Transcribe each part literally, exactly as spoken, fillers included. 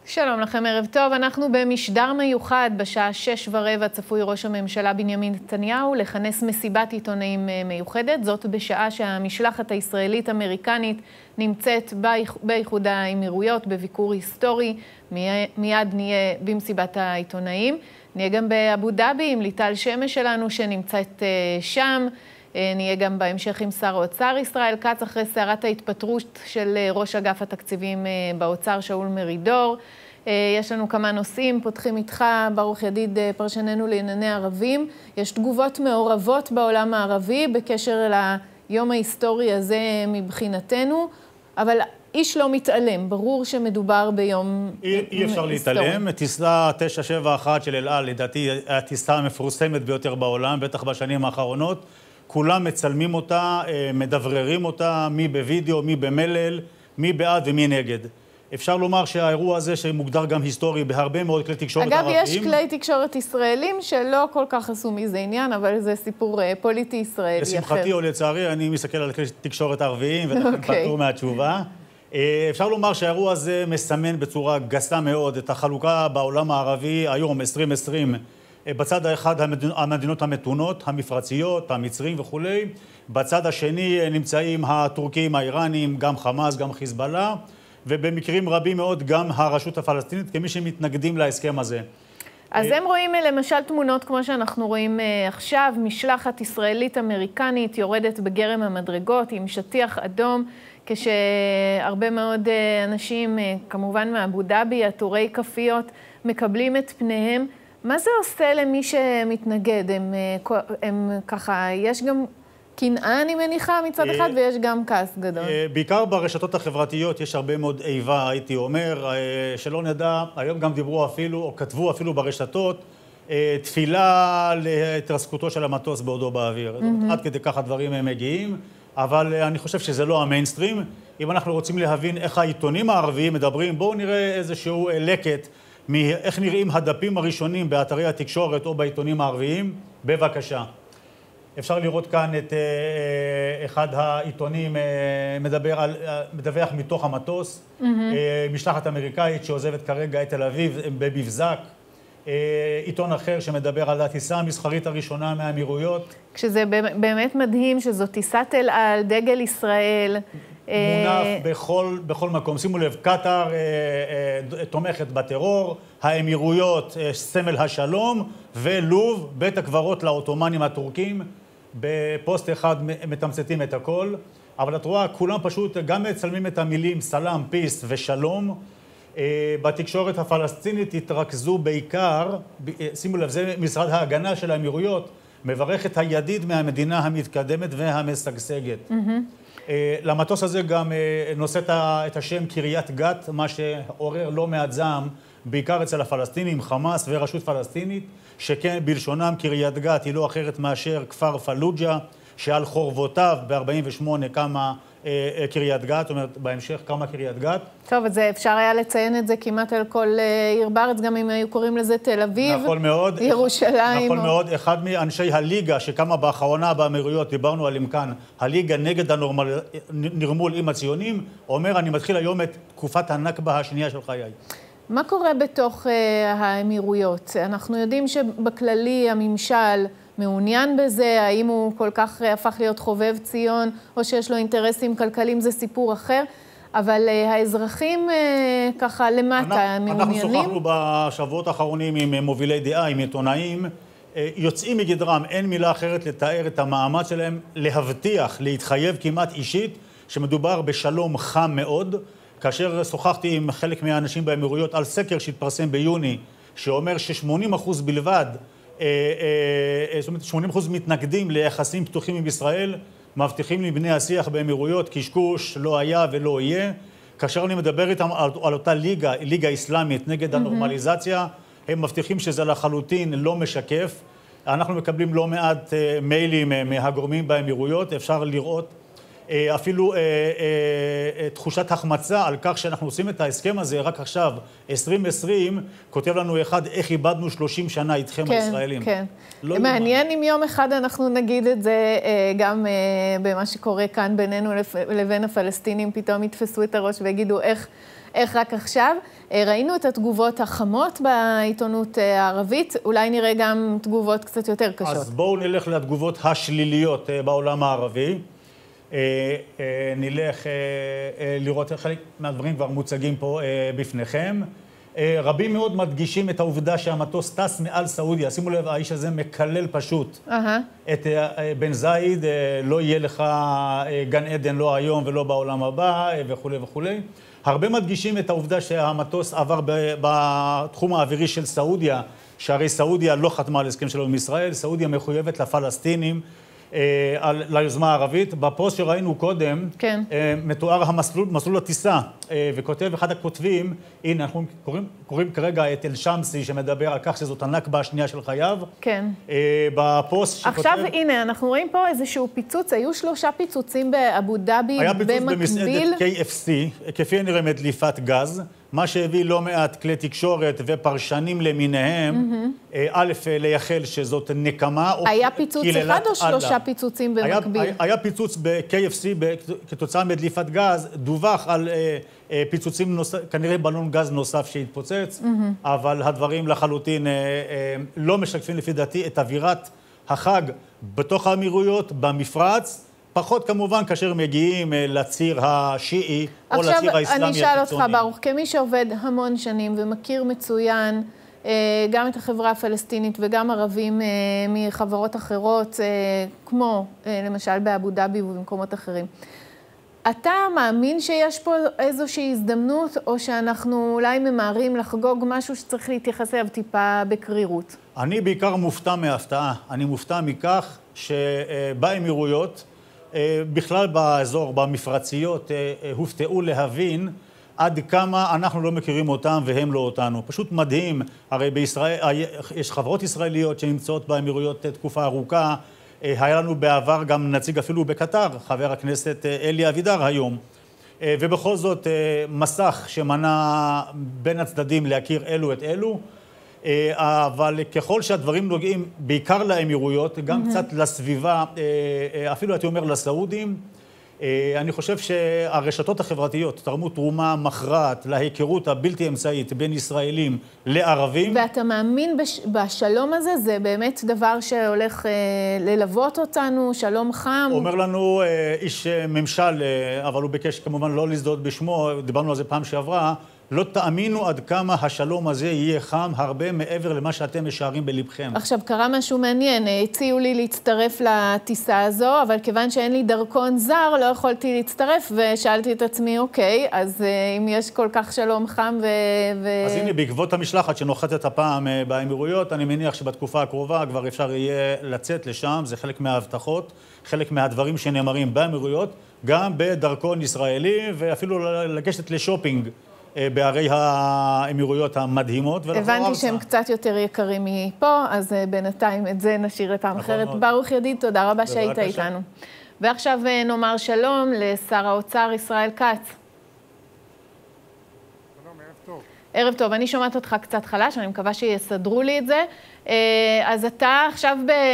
שלום לכם, ערב טוב. אנחנו במשדר מיוחד בשעה שש ורבע צפוי ראש הממשלה בנימין נתניהו לכנס מסיבת עיתונאים מיוחדת. זאת בשעה שהמשלחת הישראלית-אמריקנית נמצאת באיחוד האמירויות בביקור היסטורי. מיד נהיה במסיבת העיתונאים. נהיה גם באבו דאבי עם ליטל שמש שלנו שנמצאת שם. נהיה גם בהמשך עם שר האוצר ישראל כץ אחרי סערת ההתפטרות של ראש אגף התקציבים באוצר שאול מרידור. יש לנו כמה נושאים, פותחים איתך ברוך ידיד פרשננו לענייני ערבים. יש תגובות מעורבות בעולם הערבי בקשר ליום ההיסטורי הזה מבחינתנו, אבל איש לא מתעלם, ברור שמדובר ביום היסטורי. אי אפשר להתעלם, טיסה תשע שבע אחת של אל על, לדעתי הטיסה המפורסמת ביותר בעולם, בטח בשנים האחרונות. כולם מצלמים אותה, מדבררים אותה, מי בווידאו, מי במלל, מי בעד ומי נגד. אפשר לומר שהאירוע הזה שמוגדר גם היסטורי בהרבה מאוד כלי תקשורת אגב, ערביים. אגב, יש כלי תקשורת ישראלים שלא כל כך עשו מזה עניין, אבל זה סיפור פוליטי ישראלי אחר. לשמחתי או לצערי, אני מסתכל על כלי תקשורת ערביים, ולכן פטור מהתשובה. אפשר לומר שהאירוע הזה מסמן בצורה גסה מאוד את החלוקה בעולם הערבי היום, עשרים עשרים, בצד האחד המדינות המתונות, המפרציות, המצרים וכו'. בצד השני נמצאים הטורקים, האיראנים, גם חמאס, גם חיזבאללה, ובמקרים רבים מאוד גם הרשות הפלסטינית, כמי שמתנגדים להסכם הזה. אז הם רואים למשל תמונות כמו שאנחנו רואים עכשיו, משלחת ישראלית-אמריקנית יורדת בגרם המדרגות עם שטיח אדום, כשהרבה מאוד אנשים, כמובן מאבו דאבי, עטורי כפיות, מקבלים את פניהם. מה זה עושה למי שמתנגד? הם, הם ככה, יש גם קנאה, אני מניחה, מצד אחד, ויש גם כעס גדול. בעיקר ברשתות החברתיות יש הרבה מאוד איבה, הייתי אומר, שלא נדע, היום גם דיברו אפילו, או כתבו אפילו ברשתות, תפילה להתרסקותו של המטוס בעודו באוויר. עד כדי כך הדברים הם מגיעים, אבל אני חושב שזה לא המיינסטרים. אם אנחנו רוצים להבין איך העיתונים הערביים מדברים, בואו נראה איזשהו לקט, מאיך נראים הדפים הראשונים באתרי התקשורת או בעיתונים הערביים. בבקשה. אפשר לראות כאן את אחד העיתונים מדבר על, מדווח מתוך המטוס, mm-hmm. משלחת אמריקאית שעוזבת כרגע את תל אביב במבזק, עיתון אחר שמדבר על הטיסה המסחרית הראשונה מהאמירויות. כשזה באמת מדהים שזו טיסת אל על, דגל ישראל. מונף בכל, בכל מקום. שימו לב, קטר תומכת בטרור, האמירויות סמל השלום, ולוב, בית הקברות לעות'מאנים הטורקים. בפוסט אחד מתמצתים את הכל, אבל את רואה, כולם פשוט גם מצלמים את המילים סלאם, פיס ושלום. בתקשורת הפלסטינית התרכזו בעיקר, שימו לב, זה משרד ההגנה של האמירויות, מברך את הידיד מהמדינה המתקדמת והמשגשגת. Mm-hmm. למטוס הזה גם נושא את השם קריית גת, מה שעורר לא מעט זעם, בעיקר אצל הפלסטינים, חמאס ורשות פלסטינית, שכן בלשונם קריית גת היא לא אחרת מאשר כפר פלוג'ה, שעל חורבותיו ב-ארבעים ושמונה קמה אה, קריית גת, זאת אומרת בהמשך קמה קריית גת. טוב, אז אפשר היה לציין את זה כמעט על כל עיר בארץ, גם אם היו קוראים לזה תל אביב, נכון מאוד, ירושלים. נכון או... מאוד, אחד מאנשי הליגה שקמה באחרונה באמירויות, דיברנו עליהם כאן, הליגה נגד הנורמל, נרמול עם הציונים, אומר אני מתחיל היום את תקופת הנכבה השנייה של חיי. מה קורה בתוך uh, האמירויות? אנחנו יודעים שבכללי הממשל מעוניין בזה, האם הוא כל כך uh, הפך להיות חובב ציון, או שיש לו אינטרסים כלכליים, זה סיפור אחר, אבל uh, האזרחים uh, ככה למטה אנחנו, מעוניינים. אנחנו שוחחנו בשבועות האחרונים עם מובילי דעה, עם עיתונאים, uh, יוצאים מגדרם, אין מילה אחרת לתאר את המאמץ שלהם, להבטיח, להתחייב כמעט אישית, שמדובר בשלום חם מאוד, כאשר שוחחתי עם חלק מהאנשים באמירויות על סקר שהתפרסם ביוני, שאומר ש-שמונים אחוז בלבד, זאת אומרת, שמונים אחוז מתנגדים ליחסים פתוחים עם ישראל, מבטיחים לבני השיח באמירויות, קשקוש, לא היה ולא יהיה. כאשר אני מדבר איתם על, על אותה ליגה, ליגה איסלאמית נגד הנורמליזציה, הם מבטיחים שזה לחלוטין לא משקף. אנחנו מקבלים לא מעט מיילים מהגורמים באמירויות, אפשר לראות אפילו אה, אה, תחושת החמצה על כך שאנחנו עושים את ההסכם הזה רק עכשיו, עשרים עשרים, כותב לנו אחד, איך איבדנו שלושים שנה איתכם כן, הישראלים. כן, לא כן. מעניין אם יום אחד אנחנו נגיד את זה אה, גם אה, במה שקורה כאן בינינו לבין הפלסטינים, פתאום יתפסו את הראש ויגידו איך איך רק עכשיו. ראינו את התגובות החמות בעיתונות הערבית, אולי נראה גם תגובות קצת יותר קשות. אז בואו נלך לתגובות השליליות בעולם הערבי. נלך לראות חלק מהדברים כבר מוצגים פה בפניכם. רבים מאוד מדגישים את העובדה שהמטוס טס מעל סעודיה. שימו לב, האיש הזה מקלל פשוט uh-huh. את בן זייד, לא יהיה לך גן עדן לא היום ולא בעולם הבא וכו' וכו'. הרבה מדגישים את העובדה שהמטוס עבר בתחום האווירי של סעודיה, שהרי סעודיה לא חתמה על הסכם שלו עם ישראל, סעודיה מחויבת לפלסטינים, על, ליוזמה הערבית. בפוסט שראינו קודם, כן. מתואר המסלול, מסלול הטיסה, וכותב אחד הכותבים, הנה אנחנו קוראים, קוראים כרגע את אל-שמסי שמדבר על כך שזאת הנכבה השנייה של חייו. כן. בפוסט שכותב... עכשיו הנה, אנחנו רואים פה איזשהו פיצוץ, היו שלושה פיצוצים באבו דאבי במקביל. היה פיצוץ במסעדת קיי אף סי, כפי הנראה מדליפת גז, מה שהביא לא מעט כלי תקשורת ופרשנים למיניהם, א', לייחל שזאת נקמה. היה פיצוץ אחד או שלושה פיצוצים במקביל? היה פיצוץ ב-קיי אף סי כתוצאה מדליפת גז, דווח על פיצוצים נוסף, כנראה בלון גז נוסף שהתפוצץ, אבל הדברים לחלוטין לא משקפים לפי דעתי את אווירת החג בתוך האמירויות, במפרץ, פחות כמובן כאשר מגיעים לציר השיעי או לציר האסלאמי הקיצוני. עכשיו אני אשאל אותך ברוך, כמי שעובד המון שנים ומכיר מצוין גם את החברה הפלסטינית וגם ערבים מחברות אחרות, כמו למשל באבו דאבי ובמקומות אחרים, אתה מאמין שיש פה איזושהי הזדמנות, או שאנחנו אולי ממהרים לחגוג משהו שצריך להתייחס אליו טיפה בקרירות? אני בעיקר מופתע מההפתעה. אני מופתע מכך שבאמירויות, בכלל באזור, במפרציות, הופתעו להבין עד כמה אנחנו לא מכירים אותם והם לא אותנו. פשוט מדהים. הרי בישראל, יש חברות ישראליות שנמצאות באמירויות תקופה ארוכה. היה לנו בעבר גם נציג אפילו בקטר, חבר הכנסת אלי אבידר היום. ובכל זאת מסך שמנע בין הצדדים להכיר אלו את אלו. אבל ככל שהדברים נוגעים בעיקר לאמירויות, גם mm-hmm. קצת לסביבה, אפילו הייתי אומר לסעודים, אני חושב שהרשתות החברתיות תרמו תרומה מכרעת להיכרות הבלתי אמצעית בין ישראלים לערבים. ואתה מאמין בש... בשלום הזה? זה באמת דבר שהולך אה, ללוות אותנו, שלום חם? אומר לנו אה, איש ממשל, אה, אבל הוא ביקש כמובן לא להזדהות בשמו, דיברנו על זה פעם שעברה, לא תאמינו עד כמה השלום הזה יהיה חם הרבה מעבר למה שאתם משערים בלבכם. עכשיו, קרה משהו מעניין. הציעו לי להצטרף לטיסה הזו, אבל כיוון שאין לי דרכון זר, לא יכולתי להצטרף, ושאלתי את עצמי, אוקיי, אז אם יש כל כך שלום חם ו... ו... אז הנה, בעקבות המשלחת שנוחתת הפעם באמירויות, אני מניח שבתקופה הקרובה כבר אפשר יהיה לצאת לשם, זה חלק מההבטחות, חלק מהדברים שנאמרים באמירויות, גם בדרכון ישראלי, ואפילו לגשת לשופינג. בערי האמירויות המדהימות. הבנתי שהם קצת יותר יקרים מפה, אז בינתיים את זה נשאיר לפעם אחרת. ברוך ידיד, תודה רבה שהיית איתנו. ועכשיו נאמר שלום לשר האוצר ישראל כץ. שלום, ערב טוב. ערב טוב, אני שומעת אותך קצת חלש, אני מקווה שיסדרו לי את זה. אז אתה עכשיו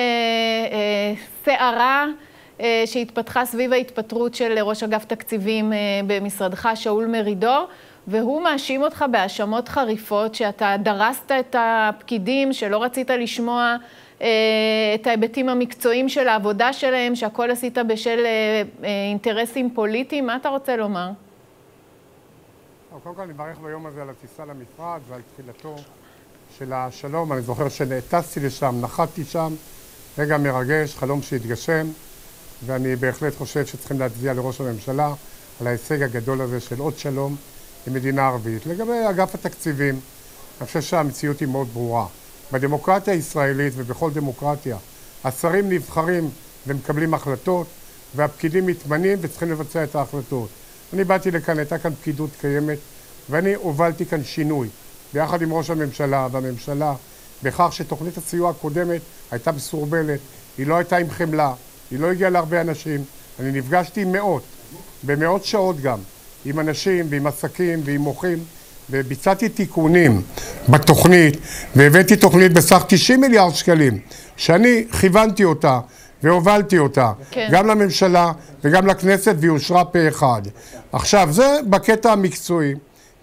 בסערה שהתפתחה סביב ההתפטרות של ראש אגף תקציבים במשרדך, שאול מרידור, והוא מאשים אותך בהאשמות חריפות, שאתה דרסת את הפקידים, שלא רצית לשמוע אה, את ההיבטים המקצועיים של העבודה שלהם, שהכל עשית בשל אה, אה, אינטרסים פוליטיים. מה אתה רוצה לומר? קודם כל, אני מברך ביום הזה על הטיסה למפרץ ועל תחילתו של השלום. אני זוכר שנטסתי לשם, נחתתי שם, רגע מרגש, חלום שהתגשם, ואני בהחלט חושב שצריכים להצדיע לראש הממשלה על ההישג הגדול הזה של עוד שלום עם מדינה ערבית. לגבי אגף התקציבים, אני חושב שהמציאות היא מאוד ברורה. בדמוקרטיה הישראלית ובכל דמוקרטיה, השרים נבחרים ומקבלים החלטות, והפקידים מתמנים וצריכים לבצע את ההחלטות. אני באתי לכאן, הייתה כאן פקידות קיימת, ואני הובלתי כאן שינוי, ביחד עם ראש הממשלה והממשלה, בכך שתוכנית הסיוע הקודמת הייתה מסורבלת, היא לא הייתה עם חמלה, היא לא הגיעה להרבה אנשים. אני נפגשתי עם מאות, במאות שעות גם, עם אנשים ועם עסקים ועם מוחים, וביצעתי תיקונים בתוכנית, והבאתי תוכנית בסך תשעים מיליארד שקלים, שאני כיוונתי אותה והובלתי אותה, כן. גם לממשלה וגם לכנסת, והיא אושרה פה אחד. עכשיו, זה בקטע המקצועי,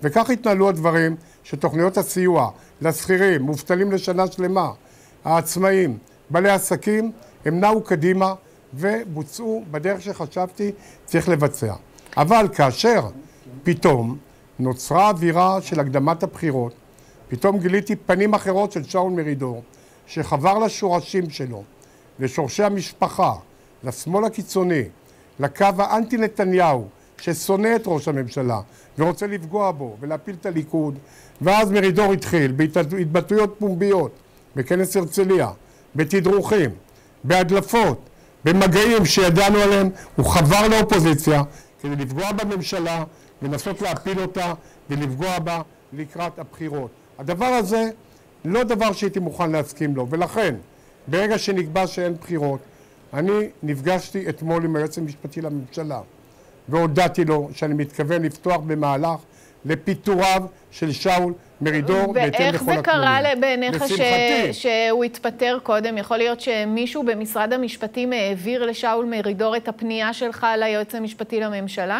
וכך התנהלו הדברים שתוכניות הסיוע לשכירים, מובטלים לשנה שלמה, העצמאים, בעלי עסקים, הם נעו קדימה ובוצעו בדרך שחשבתי צריך לבצע. אבל כאשר פתאום נוצרה אווירה של הקדמת הבחירות, פתאום גיליתי פנים אחרות של שאול מרידור, שחבר לשורשים שלו, לשורשי המשפחה, לשמאל הקיצוני, לקו האנטי נתניהו, ששונא את ראש הממשלה ורוצה לפגוע בו ולהפיל את הליכוד. ואז מרידור התחיל בהתבטאויות פומביות, בכנס הרצליה, בתדרוכים, בהדלפות, במגעים שידענו עליהם. הוא חבר לאופוזיציה כדי לפגוע בממשלה, לנסות להפיל אותה ולפגוע בה לקראת הבחירות. הדבר הזה לא דבר שהייתי מוכן להסכים לו, ולכן ברגע שנקבע שאין בחירות, אני נפגשתי אתמול עם היועץ המשפטי לממשלה והודעתי לו שאני מתכוון לפתוח במהלך לפיטוריו של שאול מרידור בהתאם לכל הכללים. ואיך זה קרה בעיניך שהוא התפטר קודם? יכול להיות שמישהו במשרד המשפטים העביר לשאול מרידור את הפנייה שלך ליועץ המשפטי לממשלה?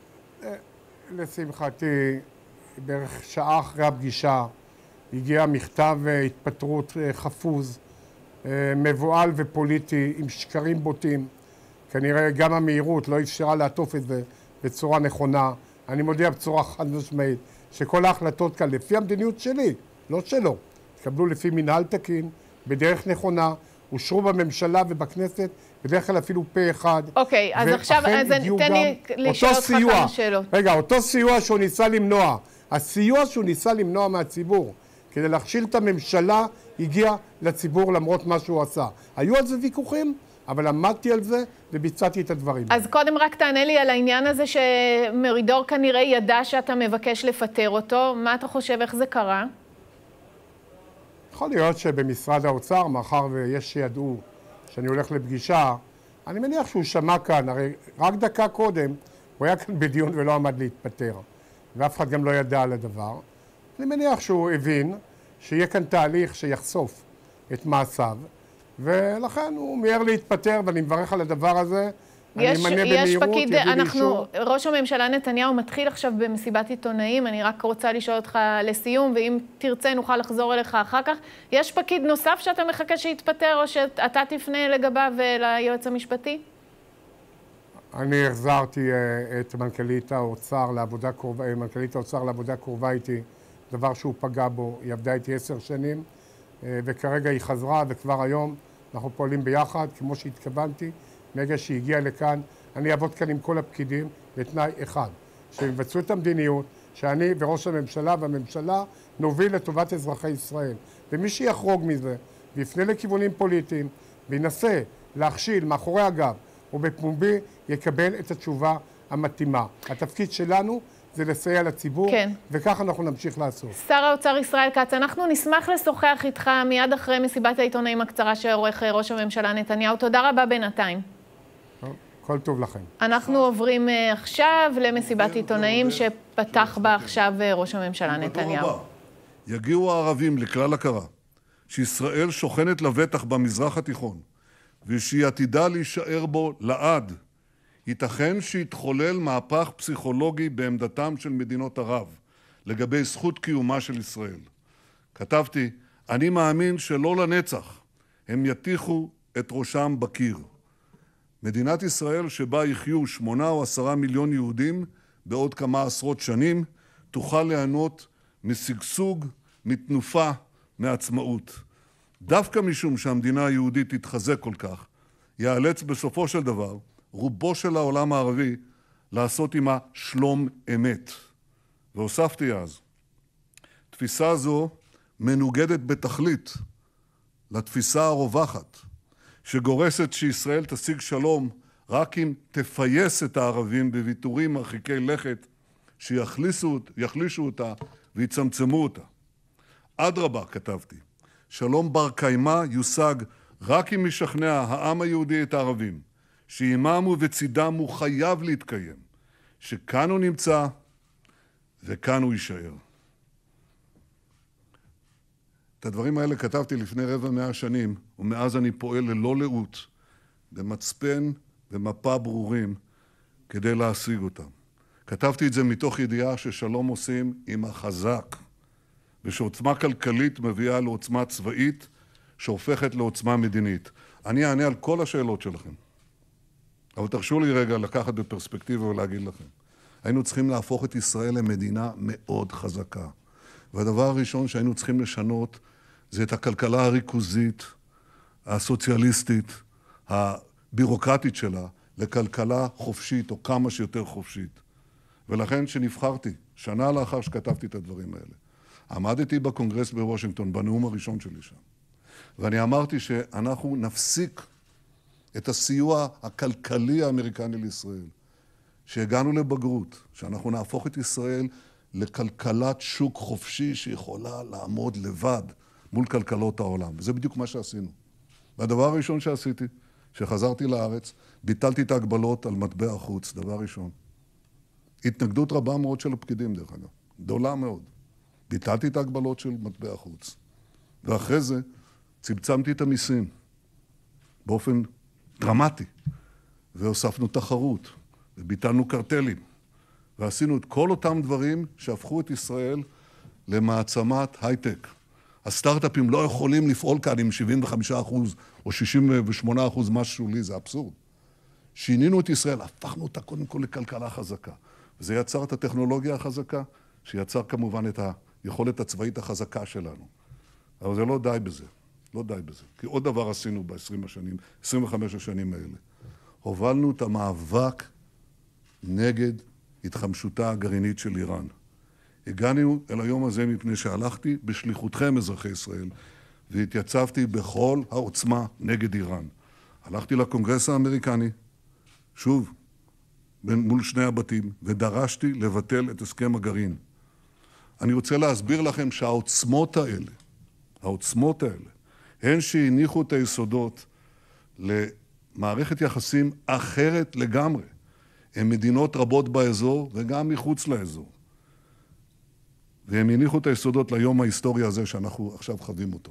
לשמחתי, בערך שעה אחרי הפגישה הגיע מכתב התפטרות חפוז, מבועל ופוליטי עם שקרים בוטים. כנראה גם המהירות לא אפשרה לעטוף את זה בצורה נכונה. אני מודיע בצורה חד משמעית שכל ההחלטות כאן לפי המדיניות שלי, לא שלו, התקבלו לפי מנהל תקין, בדרך נכונה, אושרו בממשלה ובכנסת, בדרך כלל אפילו פה אחד. אוקיי, אז עכשיו, אז תן לי לשאול אותך כמה שאלות. רגע, אותו סיוע שהוא ניסה למנוע, הסיוע שהוא ניסה למנוע מהציבור, כדי להכשיל את הממשלה, הגיע לציבור למרות מה שהוא עשה. היו על זה ויכוחים, אבל עמדתי על זה וביצעתי את הדברים. אז קודם רק תענה לי על העניין הזה שמרידור כנראה ידע שאתה מבקש לפטר אותו. מה אתה חושב, איך זה קרה? יכול להיות שבמשרד האוצר, מאחר ויש שידעו שאני הולך לפגישה, אני מניח שהוא שמע כאן, הרי רק דקה קודם הוא היה כאן בדיון ולא עמד להתפטר, ואף אחד גם לא ידע על הדבר. אני מניח שהוא הבין שיהיה כאן תהליך שיחשוף את מעשיו, ולכן הוא מיהר להתפטר, ואני מברך על הדבר הזה. יש, יש פקיד, אנחנו, ראש הממשלה נתניהו מתחיל עכשיו במסיבת עיתונאים, אני רק רוצה לשאול אותך לסיום, ואם תרצה נוכל לחזור אליך אחר כך. יש פקיד נוסף שאתה מחכה שיתפטר, או שאתה תפנה לגביו ליועץ המשפטי? אני החזרתי את מנכ"לית האוצר לעבודה קרובה, מנכ"לית האוצר לעבודה קרובה איתי, דבר שהוא פגע בו, היא עבדה איתי עשר שנים, וכרגע היא חזרה, וכבר היום אנחנו פועלים ביחד, כמו שהתכוונתי. מרגע שהגיע לכאן, אני אעבוד כאן עם כל הפקידים לתנאי אחד, שיבצעו את המדיניות, שאני וראש הממשלה והממשלה נוביל לטובת אזרחי ישראל. ומי שיחרוג מזה, ויפנה לכיוונים פוליטיים, וינסה להכשיל מאחורי הגב או בפומבי, יקבל את התשובה המתאימה. התפקיד שלנו זה לסייע לציבור, כן. וכך אנחנו נמשיך לעשות. שר האוצר ישראל כץ, אנחנו נשמח לשוחח איתך מיד אחרי מסיבת העיתונאים הקצרה שעורך ראש הממשלה נתניהו. תודה רבה בינתיים. כל טוב לכם. אנחנו עוברים עכשיו למסיבת עיתונאים שפתח בה עכשיו ראש הממשלה נתניהו. יגיעו הערבים לכלל הכרה שישראל שוכנת לבטח במזרח התיכון ושהיא עתידה להישאר בו לעד. ייתכן שיתחולל מהפך פסיכולוגי בעמדתם של מדינות ערב לגבי זכות קיומה של ישראל. כתבתי, אני מאמין שלא לנצח הם יתיחו את ראשם בקיר. מדינת ישראל שבה יחיו שמונה או עשרה מיליון יהודים בעוד כמה עשרות שנים, תוכל ליהנות משגשוג, מתנופה, מעצמאות. דווקא משום שהמדינה היהודית תתחזק כל כך, יאלץ בסופו של דבר רובו של העולם הערבי לעשות עמה שלום אמת. והוספתי אז, תפיסה זו מנוגדת בתכלית לתפיסה הרווחת, שגורסת שישראל תשיג שלום רק אם תפייס את הערבים בוויתורים מרחיקי לכת שיחלישו אותה ויצמצמו אותה. אדרבה, כתבתי, שלום בר קיימא יושג רק אם ישכנע העם היהודי את הערבים, שעימם ובצידם הוא חייב להתקיים, שכאן הוא נמצא וכאן הוא יישאר. את הדברים האלה כתבתי לפני רבע מאה שנים, ומאז אני פועל ללא לאות, במצפן ומפה ברורים, כדי להשיג אותם. כתבתי את זה מתוך ידיעה ששלום עושים עם החזק, ושעוצמה כלכלית מביאה לעוצמה צבאית שהופכת לעוצמה מדינית. אני אענה על כל השאלות שלכם. אבל תרשו לי רגע לקחת בפרספקטיבה ולהגיד לכם. היינו צריכים להפוך את ישראל למדינה מאוד חזקה. והדבר הראשון שהיינו צריכים לשנות זה את הכלכלה הריכוזית, הסוציאליסטית, הבירוקרטית שלה, לכלכלה חופשית או כמה שיותר חופשית. ולכן שנבחרתי, שנה לאחר שכתבתי את הדברים האלה, עמדתי בקונגרס בוושינגטון, בנאום הראשון שלי שם. ואני אמרתי שאנחנו נפסיק את הסיוע הכלכלי האמריקני לישראל, שהגענו לבגרות, שאנחנו נהפוך את ישראל לכלכלת שוק חופשי שיכולה לעמוד לבד מול כלכלות העולם. וזה בדיוק מה שעשינו. והדבר הראשון שעשיתי, שחזרתי לארץ, ביטלתי את ההגבלות על מטבע החוץ, דבר ראשון. התנגדות רבה מאוד של הפקידים, דרך אגב, גדולה מאוד. ביטלתי את ההגבלות של מטבע החוץ. ואחרי זה צמצמתי את המיסים באופן דרמטי, והוספנו תחרות, וביטלנו קרטלים, ועשינו את כל אותם דברים שהפכו את ישראל למעצמת הייטק. הסטארט-אפים לא יכולים לפעול כאן עם שבעים וחמישה אחוז או שישים ושמונה אחוז מס שולי, זה אבסורד. שינינו את ישראל, הפכנו אותה קודם כל לכלכלה חזקה. וזה יצר את הטכנולוגיה החזקה, שיצר כמובן את היכולת הצבאית החזקה שלנו. אבל זה לא די בזה, לא די בזה. כי עוד דבר עשינו ב-עשרים השנים, עשרים וחמש השנים האלה. הובלנו את המאבק נגד התחמשותה הגרעינית של איראן. הגענו אל היום הזה מפני שהלכתי בשליחותכם, אזרחי ישראל, והתייצבתי בכל העוצמה נגד איראן. הלכתי לקונגרס האמריקני, שוב, מול שני הבתים, ודרשתי לבטל את הסכם הגרעין. אני רוצה להסביר לכם שהעוצמות האלה, העוצמות האלה, הן שהניחו את היסודות למערכת יחסים אחרת לגמרי. הן מדינות רבות באזור וגם מחוץ לאזור. והם הניחו את היסודות ליום ההיסטורי הזה שאנחנו עכשיו חווים אותו.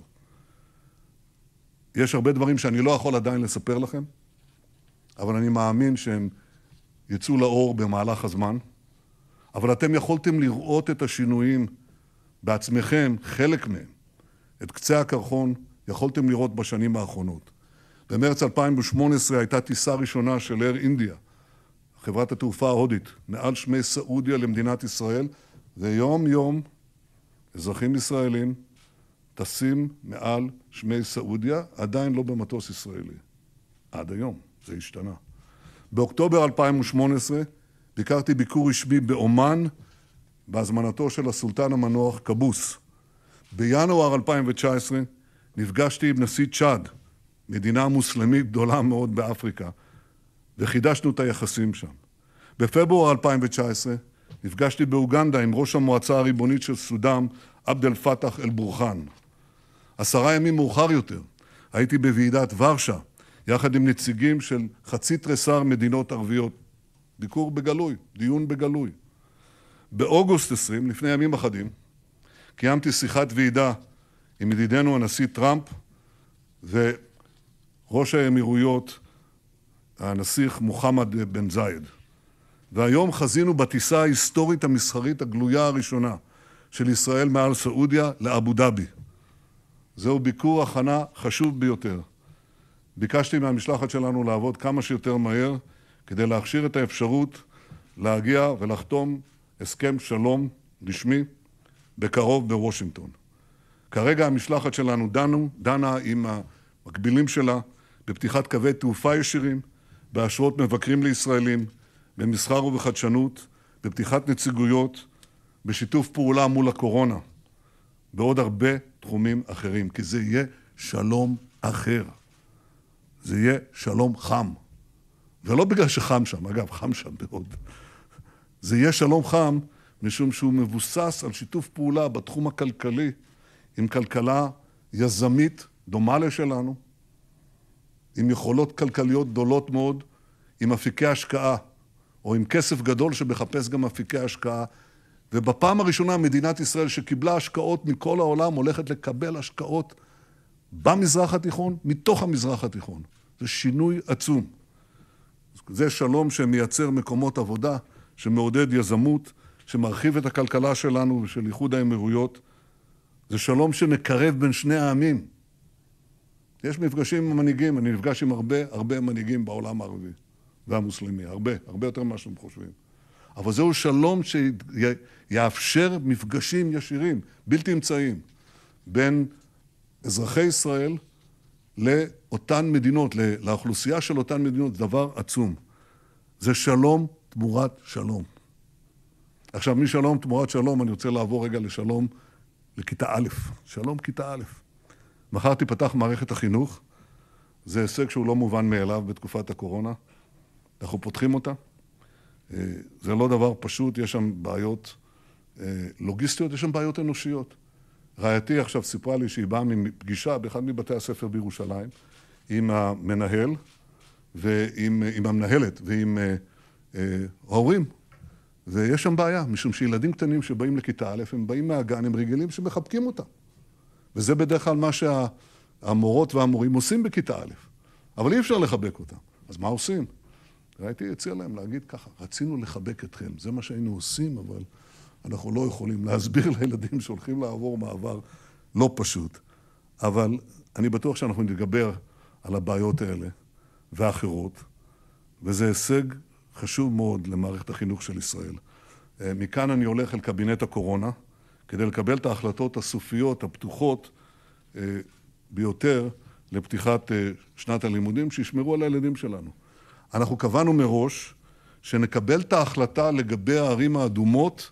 יש הרבה דברים שאני לא יכול עדיין לספר לכם, אבל אני מאמין שהם יצאו לאור במהלך הזמן. אבל אתם יכולתם לראות את השינויים בעצמכם, חלק מהם. את קצה הקרחון יכולתם לראות בשנים האחרונות. במרץ אלפיים ושמונה עשרה הייתה טיסה ראשונה של אייר אינדיה, חברת התעופה ההודית, מעל שמי סעודיה למדינת ישראל, ויום יום אזרחים ישראלים טסים מעל שמי סעודיה, עדיין לא במטוס ישראלי. עד היום, זה השתנה. באוקטובר אלפיים ושמונה עשרה ביקרתי ביקור רשמי באומן, בהזמנתו של הסולטן המנוח קבוס. בינואר אלפיים תשע עשרה נפגשתי עם נשיא צ'אד, מדינה מוסלמית גדולה מאוד באפריקה, וחידשנו את היחסים שם. בפברואר אלפיים תשע עשרה נפגשתי באוגנדה עם ראש המועצה הריבונית של סודאן, עבד אל פתח אל בורחן. עשרה ימים מאוחר יותר הייתי בוועידת ורשה, יחד עם נציגים של חצי תריסר מדינות ערביות. ביקור בגלוי, דיון בגלוי. באוגוסט עשרים, לפני ימים אחדים, קיימתי שיחת ועידה עם ידידנו הנשיא טראמפ וראש האמירויות, הנסיך מוחמד בן זייד. והיום חזינו בטיסה ההיסטורית המסחרית הגלויה הראשונה של ישראל מעל סעודיה לאבו דאבי. זהו ביקור הכנה חשוב ביותר. ביקשתי מהמשלחת שלנו לעבוד כמה שיותר מהר כדי להכשיר את האפשרות להגיע ולחתום הסכם שלום רשמי בקרוב בוושינגטון. כרגע המשלחת שלנו דנו, דנה עם המקבילים שלה בפתיחת קווי תעופה ישירים, באשרות מבקרים לישראלים, במסחר ובחדשנות, בפתיחת נציגויות, בשיתוף פעולה מול הקורונה, בעוד הרבה תחומים אחרים, כי זה יהיה שלום אחר. זה יהיה שלום חם. ולא בגלל שחם שם, אגב, חם שם מאוד. זה יהיה שלום חם, משום שהוא מבוסס על שיתוף פעולה בתחום הכלכלי, עם כלכלה יזמית דומה לשלנו, עם יכולות כלכליות גדולות מאוד, עם אפיקי השקעה, או עם כסף גדול שמחפש גם אפיקי השקעה, ובפעם הראשונה מדינת ישראל שקיבלה השקעות מכל העולם, הולכת לקבל השקעות במזרח התיכון, מתוך המזרח התיכון. זה שינוי עצום. זה שלום שמייצר מקומות עבודה, שמעודד יזמות, שמרחיב את הכלכלה שלנו ושל איחוד האמירויות. זה שלום שמקרב בין שני העמים. יש מפגשים עם המנהיגים, אני נפגש עם הרבה, הרבה מנהיגים בעולם הערבי והמוסלמי, הרבה, הרבה יותר ממה שאתם חושבים. אבל זהו שלום שיאפשר מפגשים ישירים, בלתי אמצעיים, בין אזרחי ישראל לאותן מדינות, לאוכלוסייה של אותן מדינות, זה דבר עצום. זה שלום תמורת שלום. עכשיו, משלום תמורת שלום, אני רוצה לעבור רגע לשלום לכיתה א', שלום כיתה א'. מחר תיפתח מערכת החינוך, זה הישג שהוא לא מובן מאליו בתקופת הקורונה. אנחנו פותחים אותה. זה לא דבר פשוט, יש שם בעיות לוגיסטיות, יש שם בעיות אנושיות. רעייתי עכשיו סיפרה לי שהיא באה מפגישה באחד מבתי הספר בירושלים, עם המנהל, ועם עם המנהלת, ועם ההורים. ויש שם בעיה, משום שילדים קטנים שבאים לכיתה א', הם באים מהגן, הם רגילים שמחבקים אותם. וזה בדרך כלל מה שהמורות והמורים עושים בכיתה א', אבל אי אפשר לחבק אותם. אז מה עושים? ראיתי, הציע להם להגיד ככה, רצינו לחבק אתכם, זה מה שהיינו עושים, אבל אנחנו לא יכולים להסביר לילדים שהולכים לעבור מעבר לא פשוט. אבל אני בטוח שאנחנו נתגבר על הבעיות האלה ואחרות, וזה הישג חשוב מאוד למערכת החינוך של ישראל. מכאן אני הולך אל קבינט הקורונה, כדי לקבל את ההחלטות הסופיות, הפתוחות ביותר לפתיחת שנת הלימודים, שישמרו על הילדים שלנו. אנחנו קבענו מראש שנקבל את ההחלטה לגבי הערים האדומות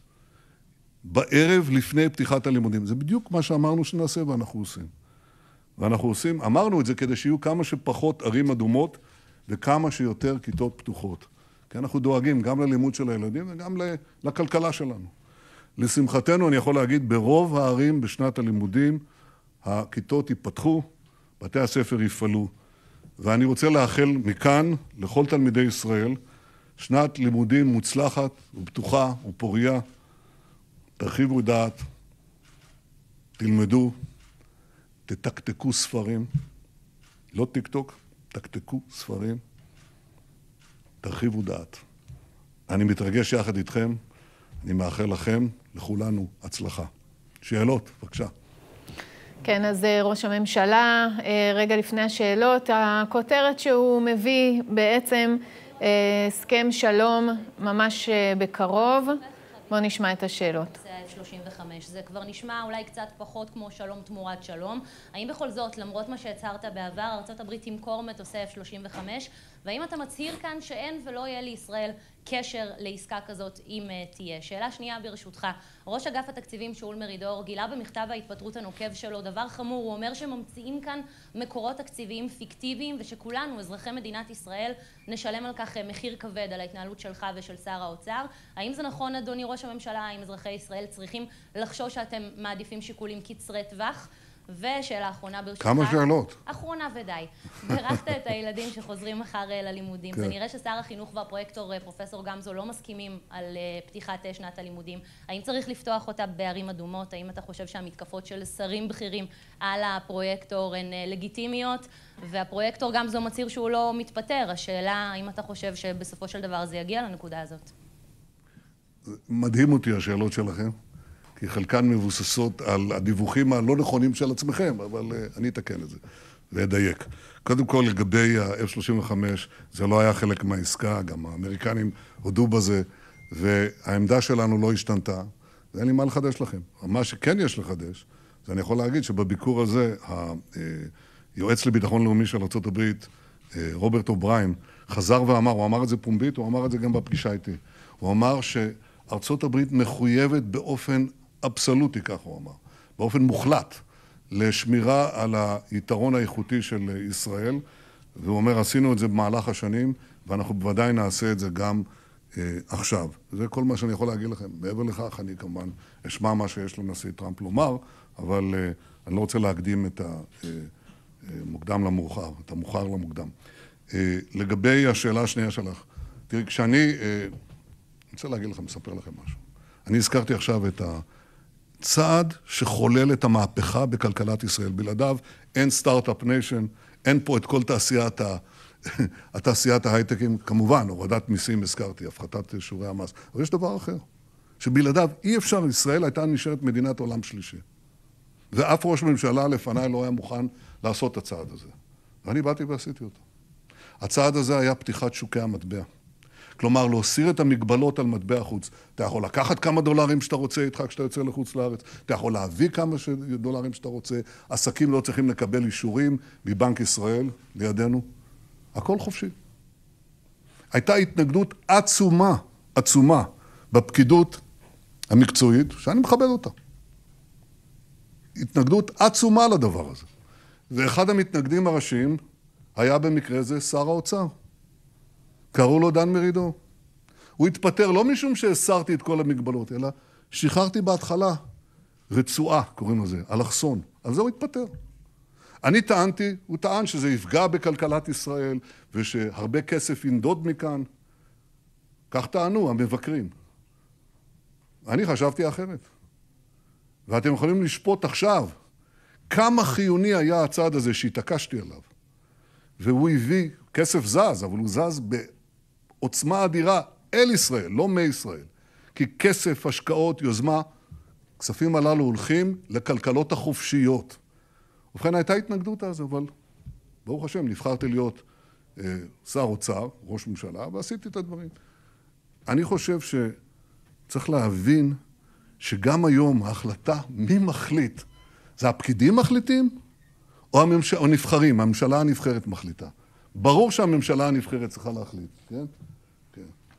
בערב לפני פתיחת הלימודים. זה בדיוק מה שאמרנו שנעשה ואנחנו עושים. ואנחנו עושים, אמרנו את זה כדי שיהיו כמה שפחות ערים אדומות וכמה שיותר כיתות פתוחות. כי אנחנו דואגים גם ללימוד של הילדים וגם לכלכלה שלנו. לשמחתנו אני יכול להגיד, ברוב הערים בשנת הלימודים הכיתות ייפתחו, בתי הספר יפעלו. ואני רוצה לאחל מכאן לכל תלמידי ישראל שנת לימודים מוצלחת ופתוחה ופוריה. תרחיבו דעת, תלמדו, תתקתקו ספרים, לא טיקטוק, תקתקו ספרים, תרחיבו דעת. אני מתרגש יחד איתכם, אני מאחל לכם, לכולנו, הצלחה. שאלות, בבקשה. כן, אז ראש הממשלה, רגע לפני השאלות, הכותרת שהוא מביא בעצם הסכם שלום ממש בקרוב. בואו נשמע את השאלות. זה ה-אף שלושים וחמש. זה כבר נשמע אולי קצת פחות כמו שלום תמורת שלום. האם בכל זאת, למרות מה שהצהרת בעבר, ארצות הברית תמכור מטוסי אף שלושים וחמש? והאם אתה מצהיר כאן שאין ולא יהיה לישראל קשר לעסקה כזאת אם תהיה? שאלה שנייה ברשותך. ראש אגף התקציבים שאול מרידור גילה במכתב ההתפטרות הנוקב שלו דבר חמור. הוא אומר שממציאים כאן מקורות תקציביים פיקטיביים ושכולנו, אזרחי מדינת ישראל, נשלם על כך מחיר כבד על ההתנהלות שלך ושל שר האוצר. האם זה נכון, אדוני ראש הממשלה? האם אזרחי ישראל צריכים לחשוש שאתם מעדיפים שיקולים קצרי טווח? ושאלה אחרונה ברשותך. כמה שאלות? אחרונה ודי. ברכת את הילדים שחוזרים מחר ללימודים. זה נראה ששר החינוך והפרויקטור פרופסור גמזו לא מסכימים על פתיחת שנת הלימודים. האם צריך לפתוח אותה בערים אדומות? האם אתה חושב שהמתקפות של שרים בכירים על הפרויקטור הן לגיטימיות? והפרויקטור גמזו מצהיר שהוא לא מתפטר. השאלה, האם אתה חושב שבסופו של דבר זה יגיע לנקודה הזאת? מדהים אותי השאלות שלכם. כי חלקן מבוססות על הדיווחים הלא נכונים של עצמכם, אבל uh, אני אתקן את זה, ואדייק. קודם כל, לגבי ה-אף שלושים וחמש, זה לא היה חלק מהעסקה, גם האמריקנים הודו בזה, והעמדה שלנו לא השתנתה, ואין לי מה לחדש לכם. מה שכן יש לחדש, זה אני יכול להגיד שבביקור הזה, היועץ לביטחון לאומי של ארצות הברית, רוברט אובריין, חזר ואמר, הוא אמר את זה פומבית, הוא אמר את זה גם בפגישה איתי, הוא אמר שארצות הברית מחויבת באופן אבסולוטי, כך הוא אמר, באופן מוחלט, לשמירה על היתרון האיכותי של ישראל, והוא אומר, עשינו את זה במהלך השנים, ואנחנו בוודאי נעשה את זה גם אה, עכשיו. זה כל מה שאני יכול להגיד לכם. מעבר לכך, אני כמובן אשמע מה שיש לנשיא טראמפ לומר, אבל אה, אני לא רוצה להקדים את המוקדם אה, למאוחר, את המאוחר למוקדם. אה, לגבי השאלה השנייה שלך, תראי, כשאני, אה, אני רוצה להגיד לכם, מספר לכם משהו. אני הזכרתי עכשיו את ה... צעד שחולל את המהפכה בכלכלת ישראל. בלעדיו אין סטארט-אפ ניישן, אין פה את כל תעשיית התעשיית ההייטקים, כמובן, הורדת מיסים הזכרתי, הפחתת שיעורי המס, אבל יש דבר אחר, שבלעדיו אי אפשר, ישראל הייתה נשארת מדינת עולם שלישי. ואף ראש ממשלה לפניי לא היה מוכן לעשות את הצעד הזה. ואני באתי ועשיתי אותו. הצעד הזה היה פתיחת שוקי המטבע. כלומר, להוסיר את המגבלות על מטבע חוץ. אתה יכול לקחת כמה דולרים שאתה רוצה איתך כשאתה יוצא לחוץ לארץ, אתה יכול להביא כמה דולרים שאתה רוצה, עסקים לא צריכים לקבל אישורים מבנק ישראל לידינו. הכל חופשי. הייתה התנגדות עצומה, עצומה, בפקידות המקצועית, שאני מכבד אותה. התנגדות עצומה לדבר הזה. ואחד המתנגדים הראשיים היה במקרה זה שר האוצר. קראו לו דן מרידור. הוא התפטר לא משום שהסרתי את כל המגבלות, אלא שחררתי בהתחלה רצועה, קוראים לזה, אלכסון. על זה הוא התפטר. אני טענתי, הוא טען שזה יפגע בכלכלת ישראל, ושהרבה כסף ינדוד מכאן. כך טענו המבקרים. אני חשבתי אחרת. ואתם יכולים לשפוט עכשיו כמה חיוני היה הצעד הזה שהתעקשתי עליו. והוא הביא, כסף זז, אבל הוא זז בעוצמה אדירה אל ישראל, לא מישראל. כי כסף, השקעות, יוזמה, כספים הללו הולכים לכלכלות החופשיות. ובכן, הייתה התנגדות אז, אבל ברוך השם, נבחרתי להיות אה, שר אוצר, ראש ממשלה, ועשיתי את הדברים. אני חושב שצריך להבין שגם היום ההחלטה מי מחליט, זה הפקידים מחליטים או, הממש... או נבחרים, הממשלה הנבחרת מחליטה. ברור שהממשלה הנבחרת צריכה להחליט, כן? כן.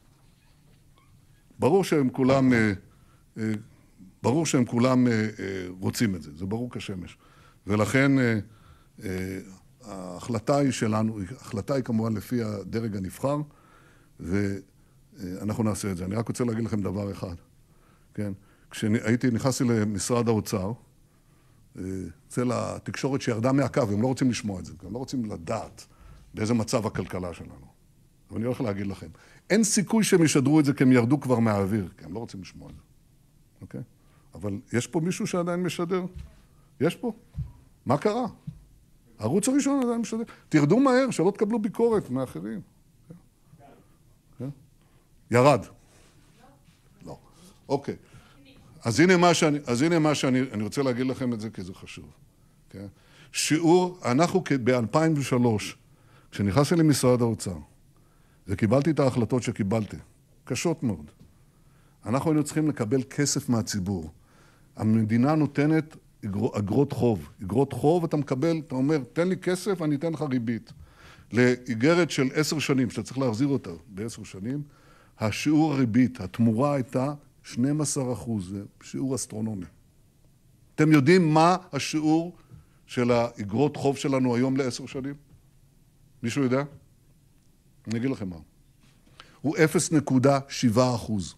ברור שהם כולם, אה, אה, ברור שהם כולם אה, אה, רוצים את זה, זה ברור כשמש. ולכן אה, אה, ההחלטה היא שלנו, ההחלטה היא כמובן לפי הדרג הנבחר, ואנחנו נעשה את זה. אני רק רוצה להגיד לכם דבר אחד, כן? כשהייתי, נכנסתי למשרד האוצר, אצל התקשורת שירדה מהקו, הם לא רוצים לשמוע את זה, הם לא רוצים לדעת באיזה מצב הכלכלה שלנו. אבל אני הולך להגיד לכם, אין סיכוי שהם ישדרו את זה כי הם ירדו כבר מהאוויר, כי הם לא רוצים לשמוע את זה, אוקיי? אבל יש פה מישהו שעדיין משדר? יש פה? מה קרה? הערוץ הראשון עדיין משדר. תרדו מהר, שלא תקבלו ביקורת מאחרים. כן? ירד. לא. אוקיי. אז הנה מה שאני, אז הנה מה שאני, אני רוצה להגיד לכם את זה כי זה חשוב. כן? שיעור, אנחנו ב-אלפיים ושלוש, כשנכנסתי למשרד האוצר, וקיבלתי את ההחלטות שקיבלתי, קשות מאוד, אנחנו היינו צריכים לקבל כסף מהציבור. המדינה נותנת אגרות חוב. אגרות חוב אתה מקבל, אתה אומר, תן לי כסף, אני אתן לך ריבית. לאיגרת של עשר שנים, שאתה צריך להחזיר אותה בעשר שנים, השיעור הריבית, התמורה הייתה שנים עשר אחוז, זה שיעור אסטרונומי. אתם יודעים מה השיעור של האגרות חוב שלנו היום לעשר שנים? מישהו יודע? אני אגיד לכם מה. הוא אפס נקודה שבע אחוז.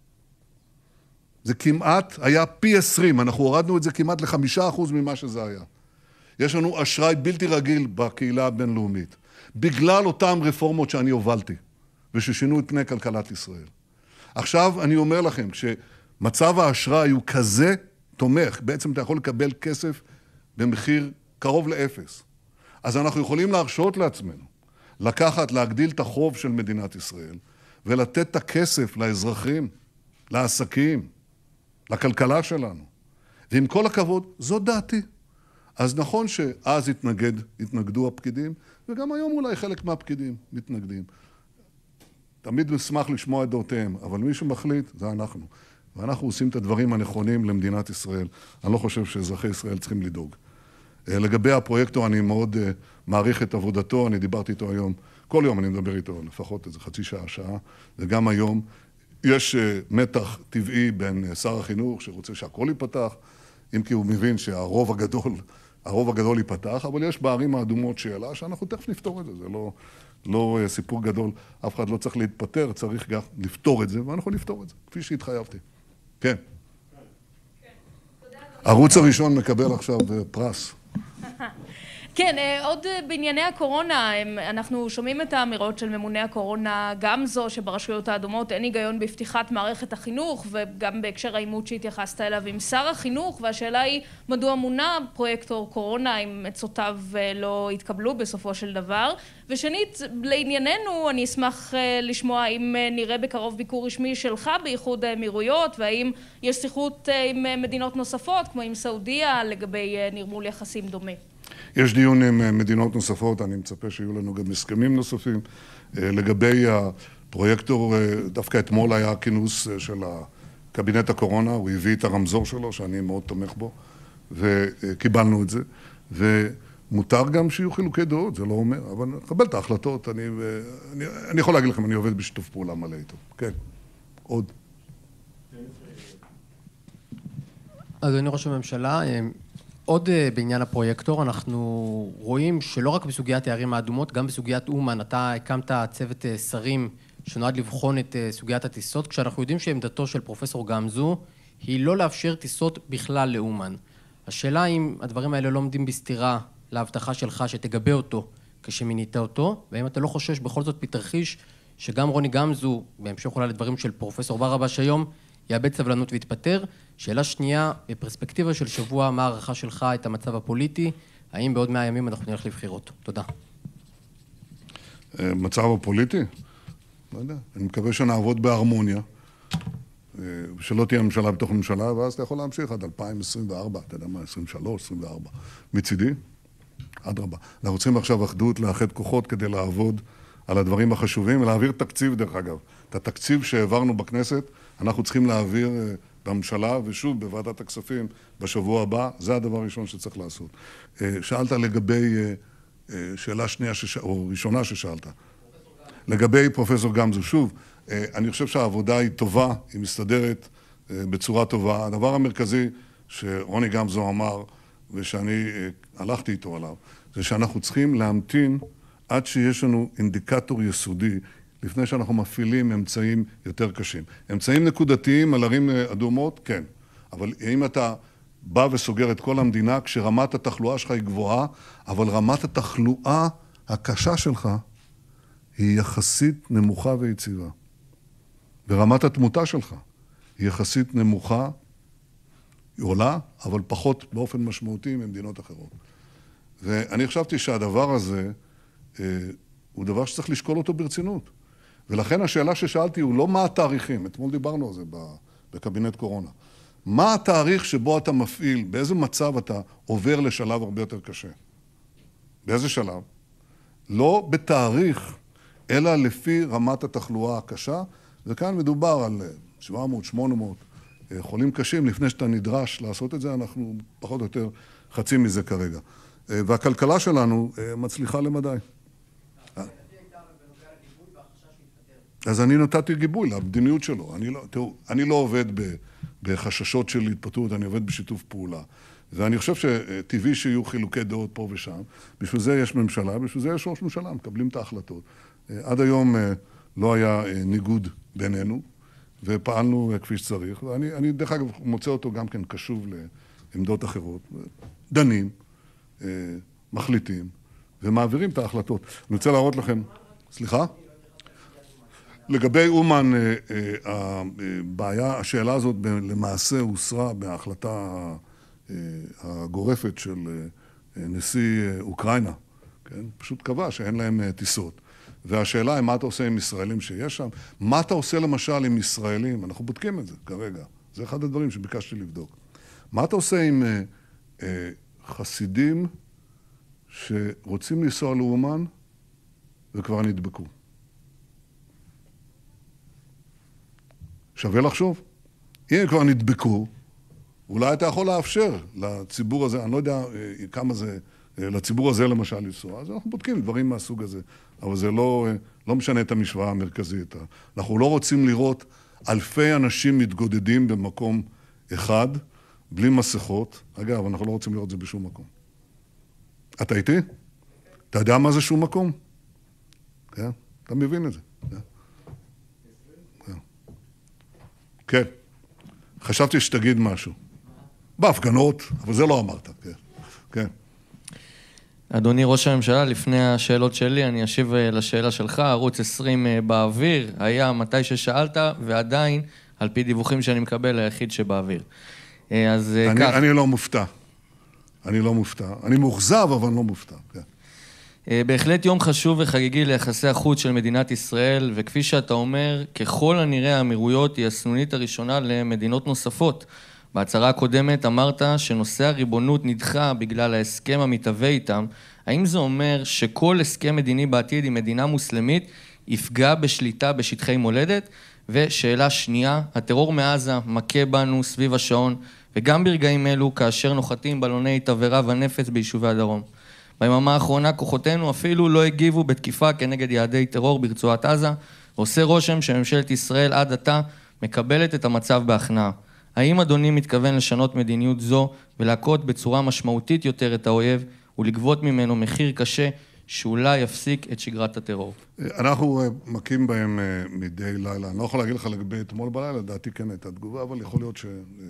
זה כמעט היה פי עשרים, אנחנו הורדנו את זה כמעט לחמישה אחוז ממה שזה היה. יש לנו אשראי בלתי רגיל בקהילה הבינלאומית, בגלל אותם רפורמות שאני הובלתי, וששינו את פני כלכלת ישראל. עכשיו אני אומר לכם, כשמצב האשראי הוא כזה תומך, בעצם אתה יכול לקבל כסף במחיר קרוב לאפס. אז אנחנו יכולים להרשות לעצמנו, לקחת, להגדיל את החוב של מדינת ישראל, ולתת את הכסף לאזרחים, לעסקים, לכלכלה שלנו. ועם כל הכבוד, זו דעתי. אז נכון שאז התנגד, התנגדו הפקידים, וגם היום אולי חלק מהפקידים מתנגדים. תמיד נשמח לשמוע את דעותיהם, אבל מי שמחליט זה אנחנו. ואנחנו עושים את הדברים הנכונים למדינת ישראל. אני לא חושב שאזרחי ישראל צריכים לדאוג. לגבי הפרויקטור, אני מאוד מעריך את עבודתו, אני דיברתי איתו היום, כל יום אני מדבר איתו, לפחות איזה חצי שעה, שעה, וגם היום יש מתח טבעי בין שר החינוך שרוצה שהכל ייפתח, אם כי הוא מבין שהרוב הגדול, הרוב הגדול ייפתח, אבל יש בערים האדומות שאלה שאנחנו תכף נפתור את זה, זה לא, לא סיפור גדול, אף אחד לא צריך להתפטר, צריך גם לפתור את זה, ואנחנו נפתור את זה, כפי שהתחייבתי. כן. ערוץ הראשון מקבל עכשיו פרס. כן, עוד בענייני הקורונה, אנחנו שומעים את האמירות של ממוני הקורונה, גם זו שברשויות האדומות אין היגיון בפתיחת מערכת החינוך, וגם בהקשר העימות שהתייחסת אליו עם שר החינוך, והשאלה היא מדוע מונה פרויקטור קורונה אם עצותיו לא התקבלו בסופו של דבר. ושנית, לענייננו, אני אשמח לשמוע אם נראה בקרוב ביקור רשמי שלך באיחוד האמירויות, והאם יש שיחות עם מדינות נוספות, כמו עם סעודיה, לגבי נרמול יחסים דומה. יש דיון עם מדינות נוספות, אני מצפה שיהיו לנו גם הסכמים נוספים. לגבי הפרויקטור, דווקא אתמול היה כינוס של קבינט הקורונה, הוא הביא את הרמזור שלו, שאני מאוד תומך בו, וקיבלנו את זה. ומותר גם שיהיו חילוקי דעות, זה לא אומר, אבל נקבל את ההחלטות. אני, אני, אני יכול להגיד לכם, אני עובד בשיתוף פעולה מלא איתו. כן, עוד. אדוני ראש הממשלה, עוד בעניין הפרויקטור, אנחנו רואים שלא רק בסוגיית הערים האדומות, גם בסוגיית אומן, אתה הקמת צוות שרים שנועד לבחון את סוגיית הטיסות, כשאנחנו יודעים שעמדתו של פרופסור גמזו היא לא לאפשר טיסות בכלל לאומן. השאלה אם הדברים האלה לא עומדים בסתירה להבטחה שלך שתגבה אותו כשמינית אותו, והאם אתה לא חושש בכל זאת בתרחיש שגם רוני גמזו, בהמשך אולי לדברים של פרופסור ברבש היום, יאבד סבלנות ויתפטר. שאלה שנייה, בפרספקטיבה של שבוע, מה הערכה שלך את המצב הפוליטי? האם בעוד מאה ימים אנחנו נלך לבחירות? תודה. מצב הפוליטי? לא יודע. אני מקווה שנעבוד בהרמוניה, שלא תהיה ממשלה בתוך ממשלה, ואז אתה יכול להמשיך עד אלפיים עשרים וארבע, אתה יודע מה, עשרים ושלוש, עשרים וארבע. מצידי, עד רבה. אנחנו צריכים עכשיו אחדות, לאחד כוחות כדי לעבוד על הדברים החשובים, ולהעביר תקציב דרך אגב. את התקציב שהעברנו בכנסת, אנחנו צריכים להעביר בממשלה, ושוב בוועדת הכספים בשבוע הבא, זה הדבר הראשון שצריך לעשות. שאלת לגבי, שאלה שנייה שש... או ראשונה ששאלת. לגבי פרופסור גמזו, שוב, אני חושב שהעבודה היא טובה, היא מסתדרת בצורה טובה. הדבר המרכזי שרוני גמזו אמר, ושאני הלכתי איתו עליו, זה שאנחנו צריכים להמתין עד שיש לנו אינדיקטור יסודי, לפני שאנחנו מפעילים אמצעים יותר קשים. אמצעים נקודתיים על ערים אדומות, כן. אבל אם אתה בא וסוגר את כל המדינה, כשרמת התחלואה שלך היא גבוהה, אבל רמת התחלואה הקשה שלך היא יחסית נמוכה ויציבה. ורמת התמותה שלך היא יחסית נמוכה, היא עולה, אבל פחות באופן משמעותי ממדינות אחרות. ואני חשבתי שהדבר הזה אה, הוא דבר שצריך לשקול אותו ברצינות. ולכן השאלה ששאלתי הוא לא מה התאריכים, אתמול דיברנו על זה בקבינט קורונה. מה התאריך שבו אתה מפעיל, באיזה מצב אתה עובר לשלב הרבה יותר קשה? באיזה שלב? לא בתאריך, אלא לפי רמת התחלואה הקשה, וכאן מדובר על שבע מאות שמונה מאות חולים קשים, לפני שאתה נדרש לעשות את זה, אנחנו פחות או יותר חצי מזה כרגע. והכלכלה שלנו מצליחה למדי. אז אני נתתי גיבוי למדיניות שלו. אני לא, תראו, אני לא עובד בחששות של התפטרות, אני עובד בשיתוף פעולה. ואני חושב שטבעי שיהיו חילוקי דעות פה ושם. בשביל זה יש ממשלה, בשביל זה יש ראש ממשלה, מקבלים את ההחלטות. עד היום לא היה ניגוד בינינו, ופעלנו כפי שצריך. ואני, אני, דרך אגב, מוצא אותו גם כן קשוב לעמדות אחרות. דנים, מחליטים, ומעבירים את ההחלטות. אני רוצה להראות לכם, סליחה? לגבי אומן, הבעיה, השאלה הזאת למעשה הוסרה בהחלטה הגורפת של נשיא אוקראינה, כן? פשוט קבע שאין להם טיסות. והשאלה היא מה אתה עושה עם ישראלים שיש שם? מה אתה עושה למשל עם ישראלים? אנחנו בודקים את זה כרגע. זה אחד הדברים שביקשתי לבדוק. מה אתה עושה עם חסידים שרוצים לנסוע לאומן וכבר נדבקו? שווה לחשוב. אם כבר נדבקו, אולי אתה יכול לאפשר לציבור הזה, אני לא יודע כמה זה, לציבור הזה למשל לנסוע, אז אנחנו בודקים דברים מהסוג הזה, אבל זה לא, לא משנה את המשוואה המרכזית. אנחנו לא רוצים לראות אלפי אנשים מתגודדים במקום אחד, בלי מסכות. אגב, אנחנו לא רוצים לראות את זה בשום מקום. אתה איתי? אתה יודע מה זה שום מקום? כן? אתה מבין את זה. כן? כן. חשבתי שתגיד משהו. בהפגנות, אבל זה לא אמרת. כן. כן. אדוני ראש הממשלה, לפני השאלות שלי, אני אשיב לשאלה שלך, ערוץ עשרים באוויר, היה מתי ששאלת, ועדיין, על פי דיווחים שאני מקבל, היחיד שבאוויר. אז אני, כך... אני לא מופתע. אני לא מופתע. אני מאוכזב, אבל לא מופתע. כן. בהחלט יום חשוב וחגיגי ליחסי החוץ של מדינת ישראל, וכפי שאתה אומר, ככל הנראה האמירויות היא הסנונית הראשונה למדינות נוספות. בהצהרה הקודמת אמרת שנושא הריבונות נדחה בגלל ההסכם המתהווה איתם. האם זה אומר שכל הסכם מדיני בעתיד עם מדינה מוסלמית יפגע בשליטה בשטחי מולדת? ושאלה שנייה, הטרור מעזה מכה בנו סביב השעון, וגם ברגעים אלו כאשר נוחתים בלוני תבערה ונפץ ביישובי הדרום. ביממה האחרונה כוחותינו אפילו לא הגיבו בתקיפה כנגד יעדי טרור ברצועת עזה, ועושה רושם שממשלת ישראל עד עתה מקבלת את המצב בהכנעה. האם אדוני מתכוון לשנות מדיניות זו ולהכות בצורה משמעותית יותר את האויב ולגבות ממנו מחיר קשה שאולי יפסיק את שגרת הטרור? אנחנו מכים בהם מדי לילה. אני לא יכול להגיד לך לגבי אתמול בלילה, דעתי כן הייתה תגובה, אבל יכול להיות ש...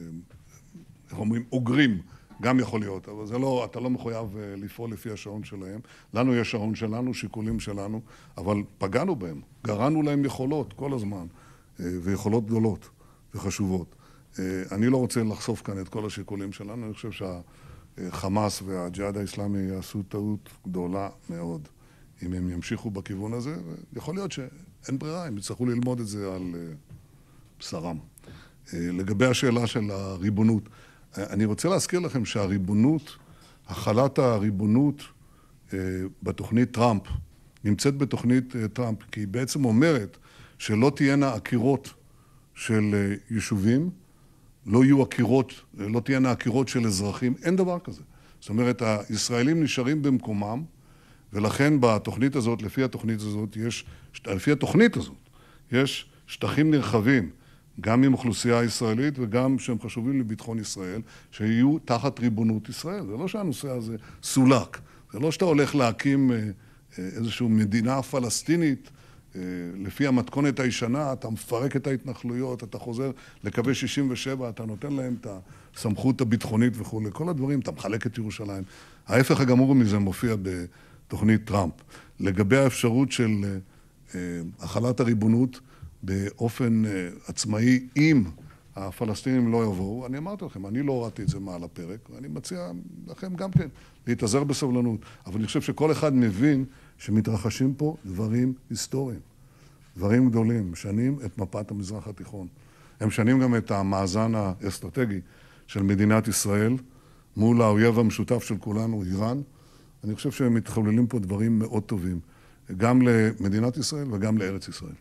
איך אומרים, אוגרים, גם יכול להיות, אבל זה לא, אתה לא מחויב לפעול לפי השעון שלהם. לנו יש שעון שלנו, שיקולים שלנו, אבל פגענו בהם, גרענו להם יכולות כל הזמן, ויכולות גדולות וחשובות. אני לא רוצה לחשוף כאן את כל השיקולים שלנו, אני חושב שהחמאס והג'יהאד האסלאמי יעשו טעות גדולה מאוד אם הם ימשיכו בכיוון הזה, ויכול להיות שאין ברירה, הם יצטרכו ללמוד את זה על בשרם. לגבי השאלה של הריבונות, אני רוצה להזכיר לכם שהריבונות, החלת הריבונות בתוכנית טראמפ, נמצאת בתוכנית טראמפ, כי היא בעצם אומרת שלא תהיינה עקירות של יישובים, לא יהיו עקירות, לא תהיינה עקירות של אזרחים, אין דבר כזה. זאת אומרת, הישראלים נשארים במקומם, ולכן בתוכנית הזאת, לפי התוכנית הזאת, יש, לפי התוכנית הזאת, יש שטחים נרחבים, גם עם אוכלוסייה ישראלית וגם שהם חשובים לביטחון ישראל, שיהיו תחת ריבונות ישראל. זה לא שהנושא הזה סולק. זה לא שאתה הולך להקים איזושהי מדינה פלסטינית, לפי המתכונת הישנה, אתה מפרק את ההתנחלויות, אתה חוזר לקווי שישים ושבע, אתה נותן להם את הסמכות הביטחונית וכו'. כל הדברים, אתה מחלק את ירושלים. ההפך הגמור מזה מופיע בתוכנית טראמפ. לגבי האפשרות של החלת הריבונות, באופן עצמאי, אם הפלסטינים לא יבואו, אני אמרתי לכם, אני לא הורדתי את זה מעל הפרק, ואני מציע לכם גם כן להתאזר בסבלנות. אבל אני חושב שכל אחד מבין שמתרחשים פה דברים היסטוריים, דברים גדולים, משנים את מפת המזרח התיכון. הם משנים גם את המאזן האסטרטגי של מדינת ישראל מול האויב המשותף של כולנו, איראן. אני חושב שהם מתחוללים פה דברים מאוד טובים, גם למדינת ישראל וגם לארץ ישראל.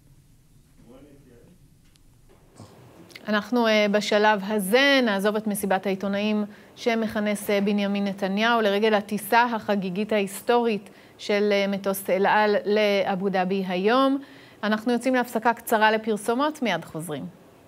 אנחנו בשלב הזה נעזוב את מסיבת העיתונאים שמכנס בנימין נתניהו לרגל הטיסה החגיגית ההיסטורית של מטוס אל על לאבו דאבי היום. אנחנו יוצאים להפסקה קצרה לפרסומות, מיד חוזרים.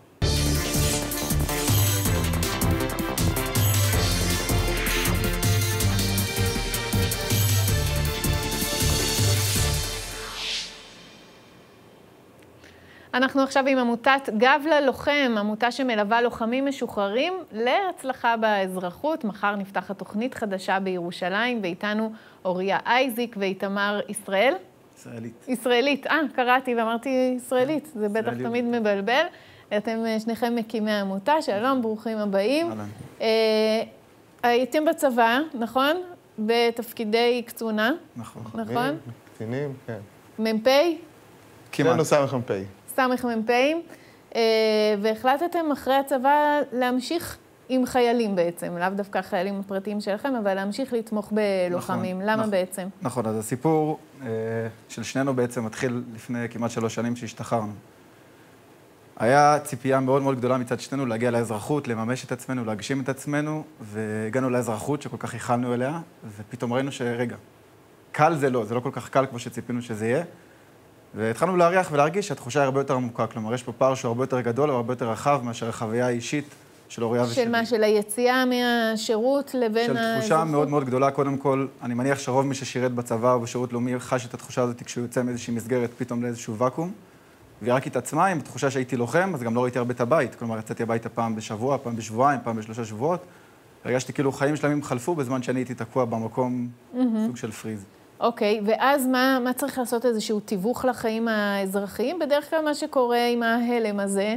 אנחנו עכשיו עם עמותת גב ללוחם, עמותה שמלווה לוחמים משוחררים להצלחה באזרחות. מחר נפתחת תוכנית חדשה בירושלים, ואיתנו אוריה אייזיק ואיתמר ישראל. ישראלית. ישראלית, אה, קראתי ואמרתי ישראלית, זה בטח תמיד מבלבל. אתם שניכם מקימי העמותה, שלום, ברוכים הבאים. הייתם בצבא, נכון? בתפקידי קצונה. נכון. נכון? קצינים, כן. מ"פ? כמעט. סמ"ך מ"פ. סמ"ך מ"פים, והחלטתם אחרי הצבא להמשיך עם חיילים בעצם, לאו דווקא חיילים הפרטיים שלכם, אבל להמשיך לתמוך בלוחמים. נכון, למה נכון, בעצם? נכון, אז הסיפור אה, של שנינו בעצם מתחיל לפני כמעט שלוש שנים שהשתחררנו. היה ציפייה מאוד מאוד גדולה מצד שנינו להגיע לאזרחות, לממש את עצמנו, להגשים את עצמנו, והגענו לאזרחות שכל כך ייחלנו אליה, ופתאום ראינו שרגע, קל זה לא, זה לא כל כך קל כמו שציפינו שזה יהיה, והתחלנו להריח ולהרגיש שהתחושה היא הרבה יותר עמוקה, כלומר יש פה פער שהוא הרבה יותר גדול, הרבה יותר רחב מאשר החוויה האישית של אוריה ושלי. של מה? של היציאה מהשירות לבין האזרחות? של תחושה מאוד מאוד גדולה, קודם כל, אני מניח שרוב מי ששירת בצבא או בשירות לאומי חש את התחושה הזאת כשהוא יוצא מאיזושהי מסגרת פתאום לאיזשהו ואקום, והיא רק התעצמה עם תחושה שהייתי לוחם, אז גם לא ראיתי הרבה את הבית, כלומר יצאתי הביתה פעם בשבוע, פעם בשבועיים, פעם בשלושה שבועות, הרגשתי כאילו חיים שלמים חלפו בזמן שאני הייתי תקוע במקום, סוג של פריז. אוקיי, ואז מה, מה צריך לעשות איזשהו תיווך לחיים האזרחיים? בדרך כלל מה שקורה עם ההלם הזה,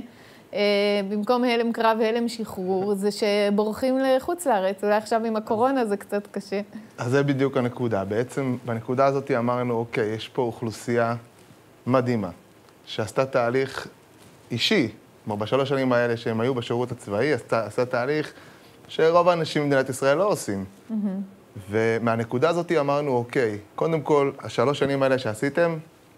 במקום הלם קרב והלם שחרור, זה שבורחים לחוץ לארץ. אולי עכשיו עם הקורונה זה קצת קשה. אז זה בדיוק הנקודה. בעצם בנקודה הזאת אמרנו, אוקיי, יש פה אוכלוסייה מדהימה, שעשתה תהליך אישי, כמו בשלוש שנים האלה שהם היו בשירות הצבאי, עשתה, עשתה תהליך שרוב האנשים במדינת ישראל לא עושים. Mm-hmm. ומהנקודה הזאת אמרנו, אוקיי, קודם כל, השלוש שנים האלה שעשיתם,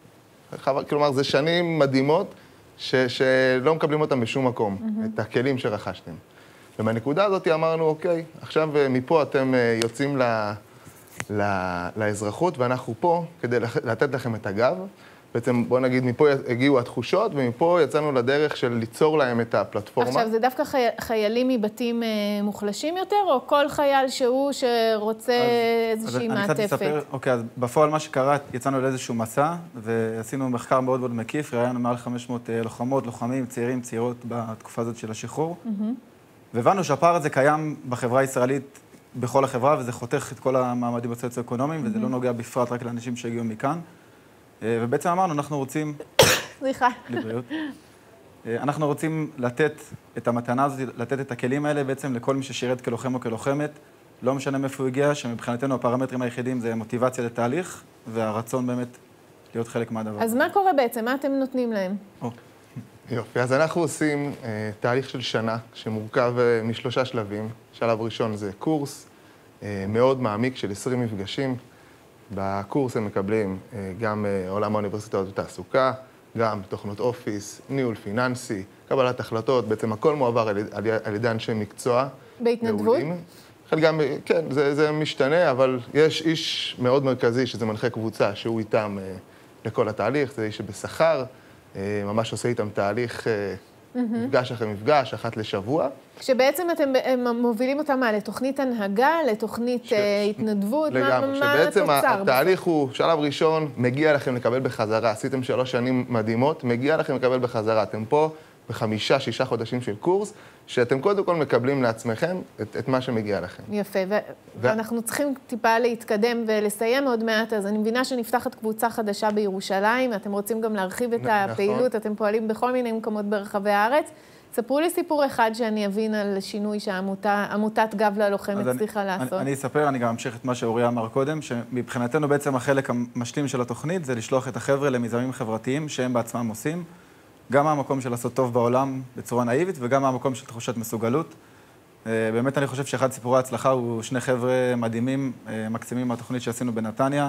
כלומר, זה שנים מדהימות, ש, שלא מקבלים אותם בשום מקום, mm-hmm. את הכלים שרכשתם. ומהנקודה הזאת אמרנו, אוקיי, עכשיו מפה אתם יוצאים ל, ל, לאזרחות, ואנחנו פה כדי לתת לכם את הגב. בעצם, בוא נגיד, מפה הגיעו התחושות, ומפה יצאנו לדרך של ליצור להם את הפלטפורמה. עכשיו, זה דווקא חי... חיילים מבתים מוחלשים יותר, או כל חייל שהוא שרוצה אז, איזושהי אז מעטפת? אני קצת אספר, אוקיי, אז בפועל מה שקרה, יצאנו לאיזשהו מסע, ועשינו מחקר מאוד מאוד מקיף, ראיינו מעל חמש מאות לוחמות, לוחמים, צעירים, צעירות בתקופה הזאת של השחרור, mm-hmm. והבנו שהפער הזה קיים בחברה הישראלית, בכל החברה, וזה חותך את כל המעמדים הסוציו-אקונומיים, mm-hmm. וזה לא נוגע בפרט רק לאנשים שהגיעו מכאן. ובעצם אמרנו, אנחנו רוצים... סליחה. לבריאות. אנחנו רוצים לתת את המתנה הזאת, לתת את הכלים האלה בעצם לכל מי ששירת כלוחם או כלוחמת, לא משנה מאיפה הוא הגיע, שמבחינתנו הפרמטרים היחידים זה מוטיבציה לתהליך, והרצון באמת להיות חלק מהדבר. אז מה קורה בעצם? מה אתם נותנים להם? יופי, אז אנחנו עושים תהליך של שנה, שמורכב משלושה שלבים. שלב ראשון זה קורס מאוד מעמיק של עשרים מפגשים. בקורס הם מקבלים גם עולם האוניברסיטאות ותעסוקה, גם תוכנות אופיס, ניהול פיננסי, קבלת החלטות, בעצם הכל מועבר על, על, על ידי אנשי מקצוע. בהתנדבות? גם, כן, זה, זה משתנה, אבל יש איש מאוד מרכזי שזה מנחה קבוצה, שהוא איתם לכל התהליך, זה איש שבשכר, ממש עושה איתם תהליך מפגש אחרי מפגש, אחת לשבוע. כשבעצם אתם מובילים אותם מה? לתוכנית הנהגה, לתוכנית ש... התנדבות? לגמרי, מה, שבעצם מה התהליך בסוף? הוא, שלב ראשון, מגיע לכם לקבל בחזרה. עשיתם שלוש שנים מדהימות, מגיע לכם לקבל בחזרה. אתם פה בחמישה, שישה חודשים של קורס, שאתם קודם כל מקבלים לעצמכם את, את מה שמגיע לכם. יפה, ו... ו... ואנחנו צריכים טיפה להתקדם ולסיים עוד מעט, אז אני מבינה שנפתחת קבוצה חדשה בירושלים, אתם רוצים גם להרחיב את נ... הפעילות, נכון. אתם פועלים בכל מיני מקומות ברחבי הארץ. ספרו לי סיפור אחד שאני אבין על שינוי שעמותת גב ללוחמת צריכה לעשות. אני, אני אספר, אני גם אמשיך את מה שאוריה אמר קודם, שמבחינתנו בעצם החלק המשלים של התוכנית זה לשלוח את החבר'ה למיזמים חברתיים שהם בעצמם עושים, גם מהמקום של לעשות טוב בעולם בצורה נאיבית, וגם מהמקום של תחושת מסוגלות. באמת אני חושב שאחד סיפורי ההצלחה הוא שני חבר'ה מדהימים, מקסימים מהתוכנית שעשינו בנתניה.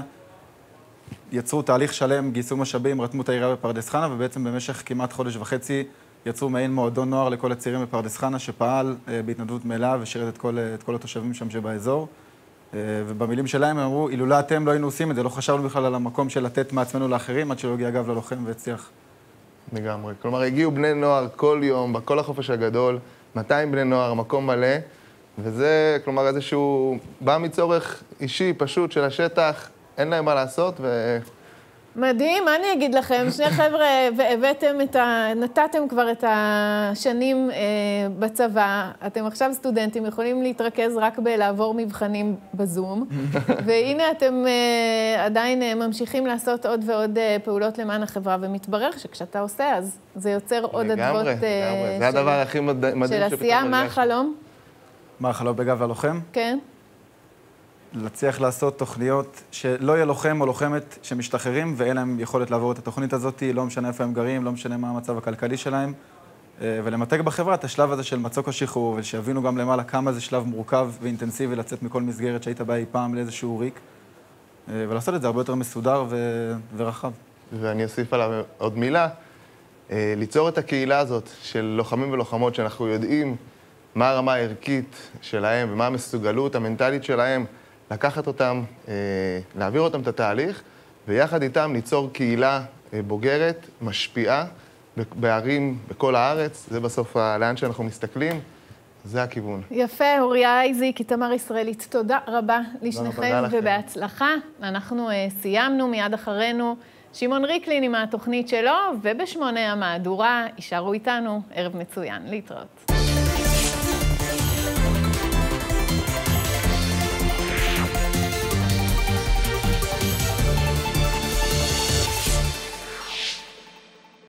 יצרו תהליך שלם, גייסו משאבים, רתמו את העירייה בפרדס חנה, ובעצם במשך כמעט חודש וחצי יצרו מעין מועדון נוער לכל הצעירים בפרדס חנה, שפעל בהתנדבות מלאה ושירת את כל, את כל התושבים שם שבאזור. ובמילים שלהם הם אמרו, אילולא אתם לא היינו עושים את זה, לא חשבנו בכלל על המקום של לתת מעצמנו לאחרים, עד שלא הגיע גב ללוחם והצליח. לגמרי. כלומר, הגיעו בני נוער כל יום, בכל החופש הגדול, מאתיים בני נוער, מקום מלא, וזה, כלומר, איזשהו, בא מצורך אישי, פשוט, של השטח, אין להם מה לעשות, ו... מדהים, מה אני אגיד לכם? שני חבר'ה, והבאתם את ה... נתתם כבר את השנים אה, בצבא, אתם עכשיו סטודנטים, יכולים להתרכז רק בלעבור מבחנים בזום, והנה אתם אה, עדיין אה, ממשיכים לעשות עוד ועוד אה, פעולות למען החברה, ומתברר שכשאתה עושה, אז זה יוצר עוד אדוות... לגמרי, לגמרי. זה הדבר הכי מדהים של עשייה. מה החלום? מה החלום בגב ללוחם? כן. להצליח לעשות תוכניות שלא יהיה לוחם או לוחמת שמשתחררים ואין להם יכולת לעבור את התוכנית הזאת, לא משנה איפה הם גרים, לא משנה מה המצב הכלכלי שלהם, ולמתג בחברה את השלב הזה של מצוק השחרור, ושיבינו גם למעלה כמה זה שלב מורכב ואינטנסיבי לצאת מכל מסגרת שהיית בה אי פעם לאיזשהו ריק, ולעשות את זה הרבה יותר מסודר ו... ורחב. ואני אוסיף עליו עוד מילה, ליצור את הקהילה הזאת של לוחמים ולוחמות שאנחנו יודעים מה הרמה הערכית שלהם ומה המסוגלות המנטלית שלהם, לקחת אותם, להעביר אותם את התהליך, ויחד איתם ליצור קהילה בוגרת, משפיעה, בערים, בכל הארץ. זה בסוף לאן שאנחנו מסתכלים, זה הכיוון. יפה, אוריה אייזיק, איתמר ישראלית, תודה רבה לשניכם ובהצלחה. אנחנו סיימנו מיד אחרינו. שמעון ריקלין עם התוכנית שלו, ובשמונה המהדורה, יישארו איתנו, ערב מצוין, להתראות.